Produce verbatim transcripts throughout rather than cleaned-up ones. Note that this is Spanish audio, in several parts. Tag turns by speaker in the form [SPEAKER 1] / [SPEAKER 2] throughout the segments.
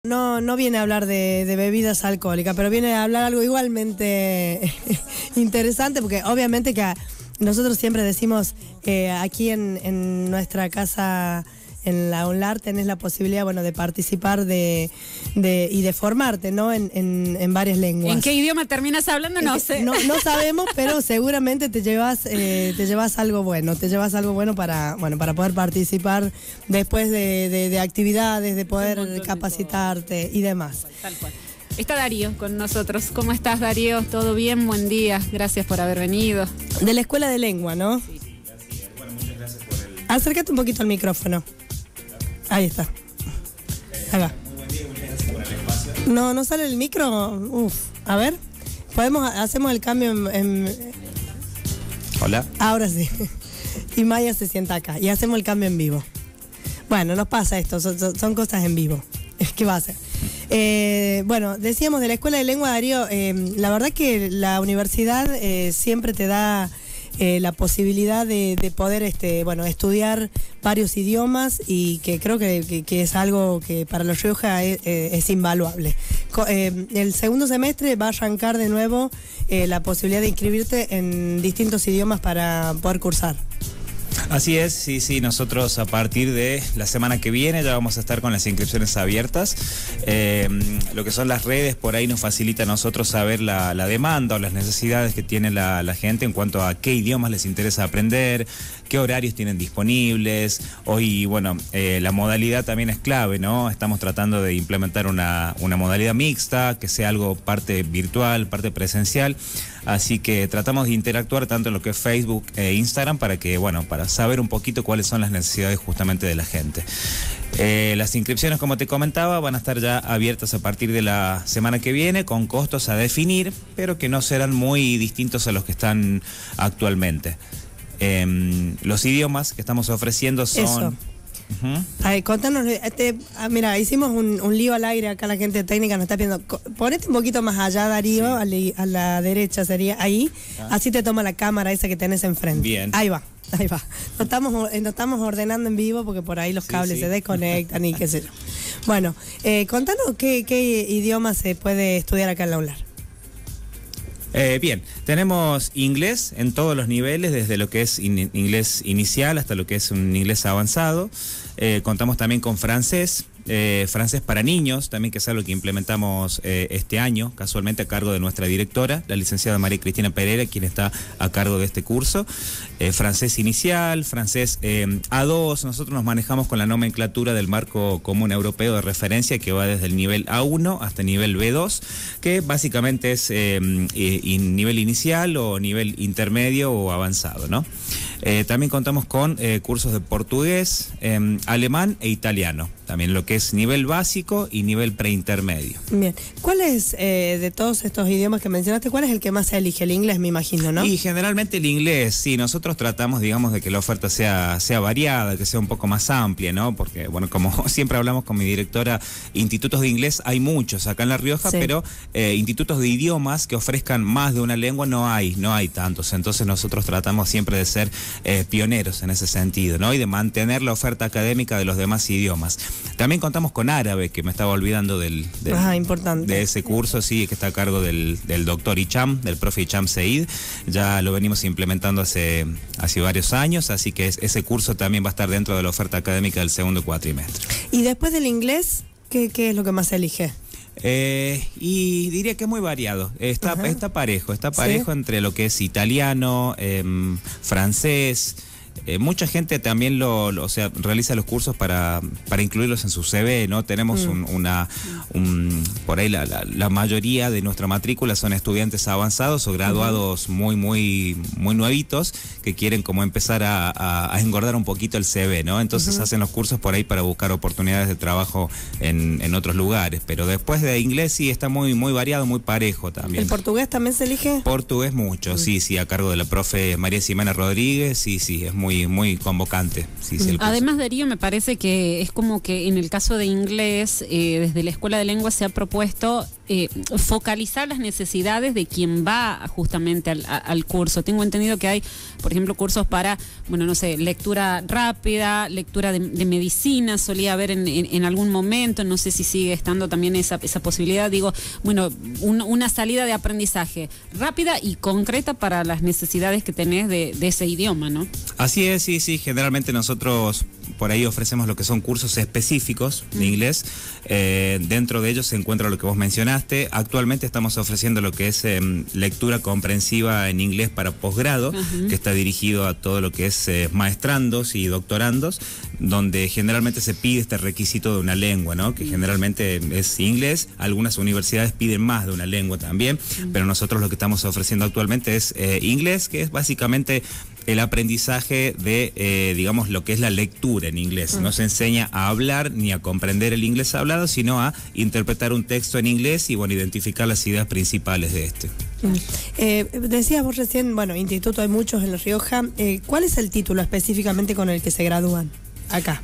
[SPEAKER 1] No, no viene a hablar de, de bebidas alcohólicas, pero viene a hablar algo igualmente interesante, porque obviamente que nosotros siempre decimos, eh, aquí en, en nuestra casa, en la UNLAR, tenés la posibilidad, bueno, de participar de, de y de formarte, ¿no? En, en, en varias lenguas.
[SPEAKER 2] ¿En qué idioma terminas hablando? No sé.
[SPEAKER 1] No, no sabemos, pero seguramente te llevas, eh, te llevas algo bueno, te llevas algo bueno para, bueno, para poder participar después de, de, de actividades, de poder capacitarte y demás.
[SPEAKER 2] Tal cual. Está Darío con nosotros. ¿Cómo estás, Darío? ¿Todo bien? Buen día. Gracias por haber venido.
[SPEAKER 1] De la Escuela de Lengua, ¿no?
[SPEAKER 3] Sí. Bueno, muchas gracias por el...
[SPEAKER 1] Acércate un poquito al micrófono. Ahí está. Ahí va.
[SPEAKER 3] Muy buen día, muchas gracias por el espacio.
[SPEAKER 1] No, no sale el micro. Uf. A ver. Podemos, hacemos el cambio en, en...
[SPEAKER 3] Hola.
[SPEAKER 1] Ahora sí. Y Maya se sienta acá. Y hacemos el cambio en vivo. Bueno, nos pasa esto. Son, son cosas en vivo. ¿Qué va a hacer? Eh, bueno, decíamos de la Escuela de Lengua, Darío. Eh, la verdad que la universidad eh, siempre te da Eh, la posibilidad de, de poder este, bueno, estudiar varios idiomas, y que creo que, que, que es algo que para los Rioja es, es invaluable. Co eh, el segundo semestre va a arrancar de nuevo eh, la posibilidad de inscribirte en distintos idiomas para poder cursar.
[SPEAKER 3] Así es, sí, sí, nosotros a partir de la semana que viene ya vamos a estar con las inscripciones abiertas. Eh, lo que son las redes, por ahí nos facilita a nosotros saber la, la demanda o las necesidades que tiene la, la gente en cuanto a qué idiomas les interesa aprender, qué horarios tienen disponibles. Hoy, bueno, eh, la modalidad también es clave, ¿no? Estamos tratando de implementar una, una modalidad mixta, que sea algo parte virtual, parte presencial. Así que tratamos de interactuar tanto en lo que es Facebook e Instagram para que, bueno, para saber un poquito cuáles son las necesidades justamente de la gente. Eh, las inscripciones, como te comentaba, van a estar ya abiertas a partir de la semana que viene, con costos a definir, pero que no serán muy distintos a los que están actualmente. Eh, los idiomas que estamos ofreciendo son...
[SPEAKER 1] Eso. Uh-huh. Ay, contanos, este, ah, mira, hicimos un, un lío al aire, acá la gente técnica nos está pidiendo, ponete un poquito más allá, Darío, sí. a, la, a la derecha sería ahí, ah. Así te toma la cámara esa que tenés enfrente.
[SPEAKER 3] Bien.
[SPEAKER 1] Ahí va, ahí va. Nos estamos, nos estamos ordenando en vivo porque por ahí los cables sí, sí. se desconectan y qué sé yo. Bueno, eh, contanos qué, qué idioma se puede estudiar acá en la UNLAR.
[SPEAKER 3] Eh, bien, tenemos inglés en todos los niveles, desde lo que es in inglés inicial hasta lo que es un inglés avanzado. Eh, contamos también con francés, eh, francés para niños, también que es algo que implementamos eh, este año, casualmente a cargo de nuestra directora, la licenciada María Cristina Pereira, quien está a cargo de este curso. Eh, francés inicial, francés eh, A dos, nosotros nos manejamos con la nomenclatura del marco común europeo de referencia, que va desde el nivel A uno hasta el nivel B dos, que básicamente es eh, eh, nivel inicial o nivel intermedio o avanzado, ¿no? Eh, también contamos con eh, cursos de portugués, eh, alemán e italiano, también lo que es nivel básico y nivel preintermedio.
[SPEAKER 1] Bien, ¿cuál es, eh, de todos estos idiomas que mencionaste, cuál es el que más se elige? El inglés, me imagino, ¿no?
[SPEAKER 3] Y generalmente el inglés, sí, nosotros tratamos, digamos, de que la oferta sea, sea variada, que sea un poco más amplia, ¿no? Porque, bueno, como siempre hablamos con mi directora, institutos de inglés hay muchos acá en La Rioja, sí. pero eh, institutos de idiomas que ofrezcan más de una lengua no hay, no hay tantos. Entonces nosotros tratamos siempre de ser eh, pioneros en ese sentido, ¿no? Y de mantener la oferta académica de los demás idiomas. También contamos con árabe, que me estaba olvidando del, del
[SPEAKER 1] ah, importante.
[SPEAKER 3] de ese curso, sí, que está a cargo del, del doctor Hicham, del profe Hicham Seid. Ya lo venimos implementando hace, hace varios años, así que es, ese curso también va a estar dentro de la oferta académica del segundo cuatrimestre.
[SPEAKER 1] Y después del inglés, ¿qué, qué es lo que más se elige?
[SPEAKER 3] Eh, y diría que es muy variado, está, está parejo, está parejo, ¿sí? Entre lo que es italiano, eh, francés. Eh, mucha gente también lo, lo, o sea, realiza los cursos para, para incluirlos en su C V, ¿no? Tenemos mm. un, una, un, por ahí la, la, la mayoría de nuestra matrícula son estudiantes avanzados o graduados uh-huh. muy, muy, muy nuevitos que quieren como empezar a, a, a engordar un poquito el C V, ¿no? Entonces uh-huh. hacen los cursos por ahí para buscar oportunidades de trabajo en, en otros lugares. Pero después de inglés sí está muy, muy variado, muy parejo también.
[SPEAKER 1] ¿El portugués también se elige?
[SPEAKER 3] Portugués mucho, uh-huh. sí, sí, a cargo de la profe María Ximena Rodríguez, sí, sí, es muy muy, muy convocante. Sí, sí, el curso.
[SPEAKER 2] Además, Darío, me parece que es como que en el caso de inglés, eh, desde la Escuela de Lenguas se ha propuesto eh, focalizar las necesidades de quien va justamente al, a, al curso. Tengo entendido que hay, por ejemplo, cursos para, bueno, no sé, lectura rápida, lectura de, de medicina, solía haber en, en, en algún momento, no sé si sigue estando también esa, esa posibilidad, digo, bueno, un, una salida de aprendizaje rápida y concreta para las necesidades que tenés de, de ese idioma, ¿no?
[SPEAKER 3] Así es, sí, sí, generalmente nosotros por ahí ofrecemos lo que son cursos específicos de inglés. Eh, dentro de ellos se encuentra lo que vos mencionaste. Actualmente estamos ofreciendo lo que es eh, lectura comprensiva en inglés para posgrado, uh-huh. que está dirigido a todo lo que es eh, maestrandos y doctorandos, donde generalmente se pide este requisito de una lengua, ¿no? Que generalmente es inglés. Algunas universidades piden más de una lengua también, uh-huh. pero nosotros lo que estamos ofreciendo actualmente es eh, inglés, que es básicamente el aprendizaje de, eh, digamos, lo que es la lectura en inglés. No se enseña a hablar ni a comprender el inglés hablado, sino a interpretar un texto en inglés y, bueno, identificar las ideas principales de este.
[SPEAKER 1] Eh, decías vos recién, bueno, instituto hay muchos en La Rioja. Eh, ¿Cuál es el título específicamente con el que se gradúan acá?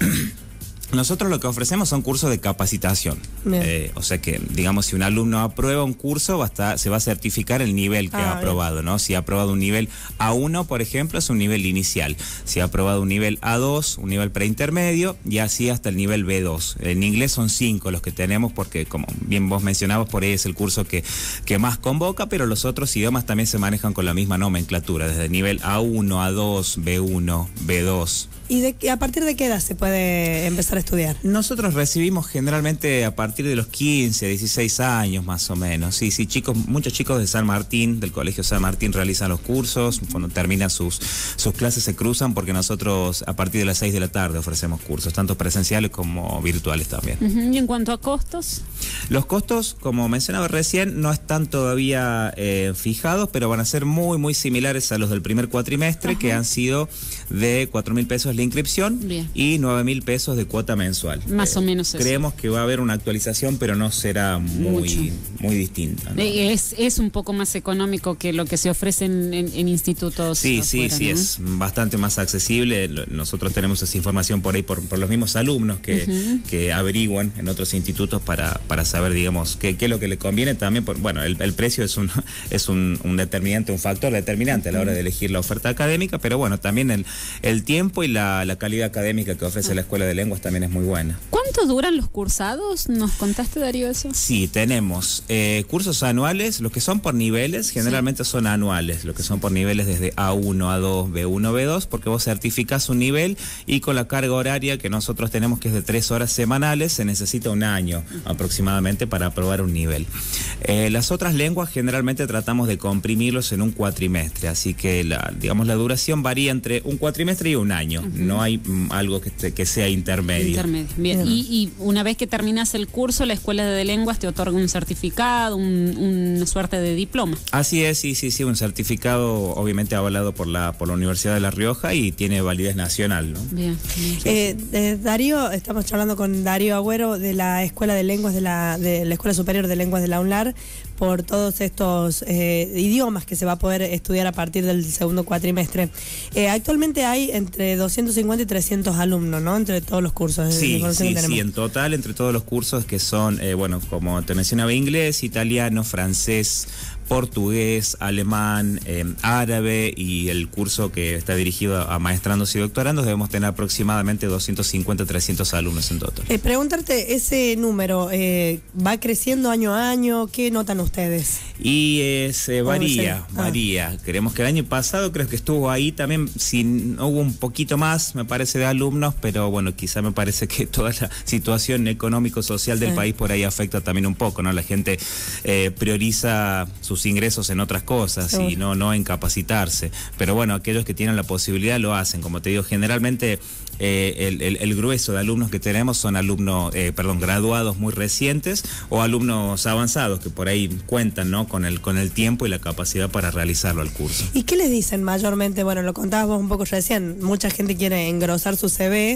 [SPEAKER 3] Nosotros lo que ofrecemos son cursos de capacitación. Eh, o sea que, digamos, si un alumno aprueba un curso, va a estar, se va a certificar el nivel que ah, ha aprobado, bien. ¿no? Si ha aprobado un nivel A uno, por ejemplo, es un nivel inicial. Si ha aprobado un nivel A dos, un nivel preintermedio, y así hasta el nivel B dos. En inglés son cinco los que tenemos, porque, como bien vos mencionabas, por ahí es el curso que, que más convoca, pero los otros idiomas también se manejan con la misma nomenclatura, desde el nivel A uno, A dos, B uno, B dos.
[SPEAKER 1] ¿Y de, a partir de qué edad se puede empezar a estudiar?
[SPEAKER 3] Nosotros recibimos generalmente a partir de los quince, dieciséis años más o menos. Sí, sí, chicos, muchos chicos de San Martín, del Colegio San Martín, realizan los cursos. Cuando terminan sus, sus clases se cruzan, porque nosotros a partir de las seis de la tarde ofrecemos cursos, tanto presenciales como virtuales también.
[SPEAKER 2] Uh-huh. ¿Y en cuanto a costos?
[SPEAKER 3] Los costos, como mencionaba recién, no están todavía eh, fijados, pero van a ser muy, muy similares a los del primer cuatrimestre, uh-huh. que han sido de cuatro mil pesos la inscripción. Bien. Y nueve mil pesos de cuota mensual.
[SPEAKER 2] Más
[SPEAKER 3] eh,
[SPEAKER 2] o menos eso.
[SPEAKER 3] Creemos que va a haber una actualización, pero no será muy, muy distinta, ¿no?
[SPEAKER 2] Es, es un poco más económico que lo que se ofrece en, en, en institutos.
[SPEAKER 3] Sí,
[SPEAKER 2] afuera,
[SPEAKER 3] sí, sí,
[SPEAKER 2] ¿no?
[SPEAKER 3] Es bastante más accesible. Nosotros tenemos esa información por ahí por, por los mismos alumnos que, uh-huh. que averiguan en otros institutos para, para saber, digamos, qué, qué es lo que le conviene también. Por, bueno, el, el precio es un es un, un determinante, un factor determinante uh-huh. a la hora de elegir la oferta académica, pero bueno, también el, el tiempo y la, la calidad académica que ofrece uh-huh. la Escuela de Lenguas también es muy buena.
[SPEAKER 2] ¿Cuánto duran los cursados? ¿Nos contaste, Darío, eso?
[SPEAKER 3] Sí, tenemos eh, cursos anuales, los que son por niveles, generalmente sí. son anuales, los que son por niveles desde A uno, A dos, B uno, B dos, porque vos certificás un nivel y con la carga horaria que nosotros tenemos, que es de tres horas semanales, se necesita un año uh-huh. aproximadamente para aprobar un nivel. Eh, las otras lenguas generalmente tratamos de comprimirlos en un cuatrimestre, así que la, digamos, la duración varía entre un cuatrimestre y un año, uh-huh. no hay mm, algo que, te, que sea intermedio.
[SPEAKER 2] Intermedio, bien. Uh-huh. Y, y una vez que terminas el curso, la Escuela de Lenguas te otorga un certificado, un, una suerte de diploma.
[SPEAKER 3] Así es, sí, sí, sí, un certificado obviamente avalado por la por la Universidad de La Rioja y tiene validez nacional, ¿no?
[SPEAKER 2] Bien. bien.
[SPEAKER 1] Eh, eh, Darío, estamos charlando con Darío Agüero de la Escuela de Lenguas de la, de la Escuela Superior de Lenguas de la UNLAR, por todos estos eh, idiomas que se va a poder estudiar a partir del segundo cuatrimestre. Eh, actualmente hay entre doscientos cincuenta y trescientos alumnos, ¿no? Entre todos los cursos.
[SPEAKER 3] Sí, sí, sí, en total, entre todos los cursos que son, eh, bueno, como te mencionaba, inglés, italiano, francés, portugués, alemán, eh, árabe y el curso que está dirigido a, a maestrandos y doctorandos, debemos tener aproximadamente doscientos cincuenta, trescientos alumnos en total.
[SPEAKER 1] Eh, preguntarte, ese número eh, va creciendo año a año, ¿qué notan ustedes?
[SPEAKER 3] Y es, eh, varía, ah. varía. Creemos que el año pasado creo que estuvo ahí también, si no hubo un poquito más, me parece, de alumnos, pero bueno, quizá me parece que toda la situación económico-social del sí. país por ahí afecta también un poco, ¿no? La gente eh, prioriza sus ingresos en otras cosas sí. y no, no en capacitarse. Pero bueno, aquellos que tienen la posibilidad lo hacen. Como te digo, generalmente eh, el, el, el grueso de alumnos que tenemos son alumnos, eh, perdón, graduados muy recientes o alumnos avanzados que por ahí cuentan, ¿no? con el, con el tiempo y la capacidad para realizarlo al curso.
[SPEAKER 1] ¿Y qué les dicen mayormente? Bueno, lo contabas vos un poco recién, mucha gente quiere engrosar su C V.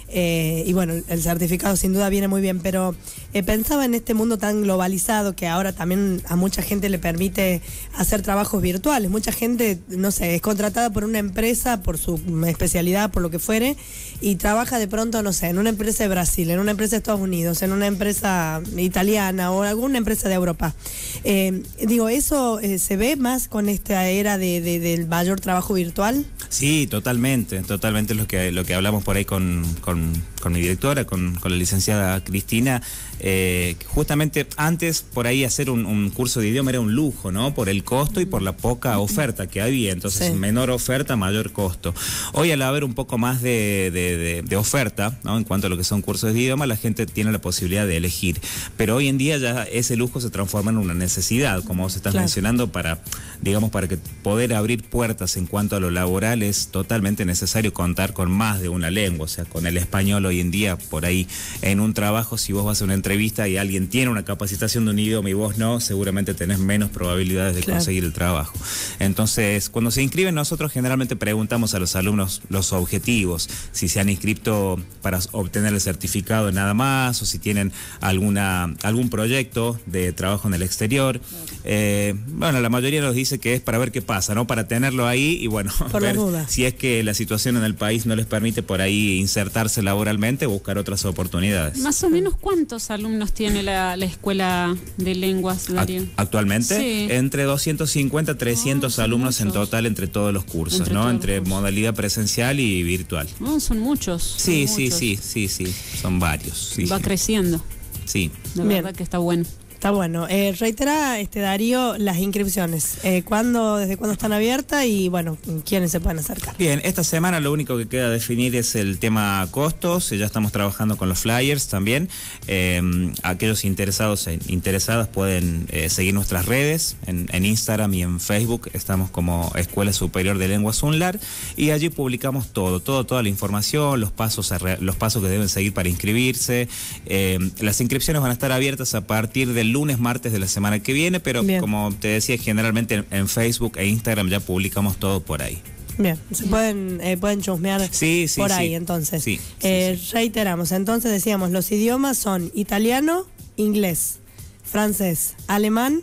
[SPEAKER 1] Eh, y bueno, el certificado sin duda viene muy bien, pero eh, pensaba en este mundo tan globalizado que ahora también a mucha gente le permite hacer trabajos virtuales. Mucha gente, no sé, es contratada por una empresa, por su especialidad, por lo que fuere, y trabaja de pronto, no sé, en una empresa de Brasil, en una empresa de Estados Unidos, en una empresa italiana o alguna empresa de Europa. Eh, digo, ¿eso eh, se ve más con esta era de, de, del mayor trabajo virtual?
[SPEAKER 3] Sí, totalmente, totalmente lo que, lo que hablamos por ahí con, con con mi directora, con, con la licenciada Cristina, eh, justamente antes por ahí hacer un, un curso de idioma era un lujo, ¿no? Por el costo y por la poca oferta que había, entonces sí. menor oferta, mayor costo. Hoy al haber un poco más de, de, de, de oferta, ¿no? En cuanto a lo que son cursos de idioma, la gente tiene la posibilidad de elegir, pero hoy en día ya ese lujo se transforma en una necesidad, como vos estás claro. mencionando, para, digamos, para que poder abrir puertas en cuanto a lo laboral es totalmente necesario contar con más de una lengua, o sea, con el español hoy en día, por ahí en un trabajo, si vos vas a una entrevista y alguien tiene una capacitación de un idioma y vos no, seguramente tenés menos probabilidades de claro. conseguir el trabajo. Entonces, cuando se inscriben, nosotros generalmente preguntamos a los alumnos los objetivos, si se han inscrito para obtener el certificado nada más, o si tienen alguna algún proyecto de trabajo en el exterior. Eh, bueno, la mayoría nos dice que es para ver qué pasa, ¿no? Para tenerlo ahí y bueno,
[SPEAKER 1] por
[SPEAKER 3] ver
[SPEAKER 1] si
[SPEAKER 3] si es que la situación en el país no les permite por ahí insertarse laboralmente o buscar otras oportunidades.
[SPEAKER 2] Más o menos, ¿cuántos alumnos tiene la, la escuela de lenguas, Darío?
[SPEAKER 3] Actualmente,
[SPEAKER 2] sí.
[SPEAKER 3] entre doscientos cincuenta, trescientos oh, alumnos muchos. En total entre todos los cursos, entre ¿no? Entre modalidad presencial y virtual.
[SPEAKER 2] Oh, son muchos.
[SPEAKER 3] Sí,
[SPEAKER 2] son
[SPEAKER 3] sí,
[SPEAKER 2] muchos.
[SPEAKER 3] sí, sí, sí, son varios. Sí,
[SPEAKER 2] Va
[SPEAKER 3] sí.
[SPEAKER 2] creciendo.
[SPEAKER 3] Sí.
[SPEAKER 2] La
[SPEAKER 1] Bien.
[SPEAKER 2] verdad que está bueno.
[SPEAKER 1] Está bueno. Eh, reitera, este Darío, las inscripciones. Eh, ¿cuándo, desde cuándo están abiertas y, bueno, quiénes se pueden acercar?
[SPEAKER 3] Bien, esta semana lo único que queda definir es el tema costos. Ya estamos trabajando con los flyers también. Eh, aquellos interesados e interesadas pueden eh, seguir nuestras redes en, en Instagram y en Facebook. Estamos como Escuela Superior de Lenguas UNLAR y allí publicamos todo, todo, toda la información, los pasos, a re, los pasos que deben seguir para inscribirse. Eh, las inscripciones van a estar abiertas a partir del lunes, martes de la semana que viene, pero bien. Como te decía, generalmente en, en Facebook e Instagram ya publicamos todo por ahí.
[SPEAKER 1] Bien, se pueden eh, pueden chusmear
[SPEAKER 3] sí, sí,
[SPEAKER 1] por
[SPEAKER 3] sí.
[SPEAKER 1] ahí entonces.
[SPEAKER 3] Sí,
[SPEAKER 1] eh,
[SPEAKER 3] sí, sí.
[SPEAKER 1] Reiteramos, entonces decíamos, los idiomas son italiano, inglés, francés, alemán,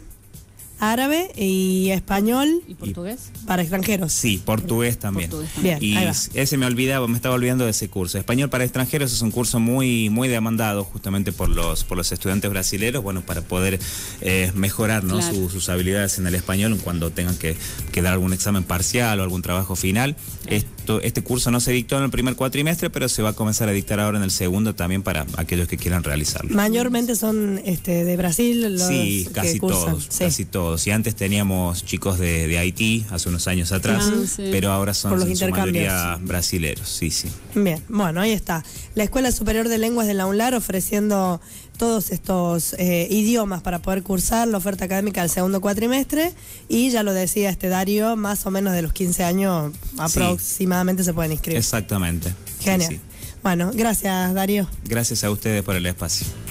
[SPEAKER 1] árabe y español.
[SPEAKER 2] ¿Y portugués?
[SPEAKER 1] Para extranjeros.
[SPEAKER 3] Sí, portugués también.
[SPEAKER 2] Portugués también.
[SPEAKER 1] Bien,
[SPEAKER 3] y ese me olvidaba, me estaba olvidando de ese curso. Español para extranjeros es un curso muy muy demandado justamente por los por los estudiantes brasileños, bueno, para poder eh, mejorar, ¿no? Claro. Su, sus habilidades en el español cuando tengan que, que dar algún examen parcial o algún trabajo final. Claro. Esto, este curso no se dictó en el primer cuatrimestre, pero se va a comenzar a dictar ahora en el segundo también para aquellos que quieran realizarlo.
[SPEAKER 1] Mayormente son este de Brasil los
[SPEAKER 3] sí, casi
[SPEAKER 1] que cursan.
[SPEAKER 3] todos,
[SPEAKER 1] sí.
[SPEAKER 3] casi todos. Y antes teníamos chicos de, de Haití hace unos años atrás, ah, sí. pero ahora son
[SPEAKER 1] los
[SPEAKER 3] en su mayoría brasileros, sí, sí.
[SPEAKER 1] Bien, bueno, ahí está. La Escuela Superior de Lenguas de la UNLAR ofreciendo todos estos eh, idiomas para poder cursar la oferta académica del segundo cuatrimestre y ya lo decía este Darío, más o menos de los quince años aproximadamente sí. se pueden inscribir.
[SPEAKER 3] Exactamente.
[SPEAKER 1] Genial. Sí, sí. Bueno, gracias Darío.
[SPEAKER 3] Gracias a ustedes por el espacio.